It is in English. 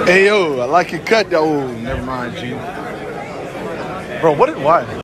Hey yo, I like your cut though. Never mind, G. Bro, why?